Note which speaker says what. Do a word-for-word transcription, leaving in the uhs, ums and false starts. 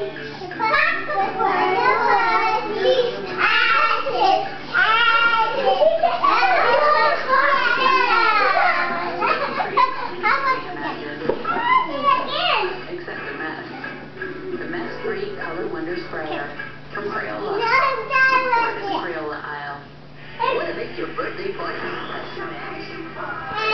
Speaker 1: Color Wonder Sprayer from Crayola. Crayola aisle. What makes your birthday party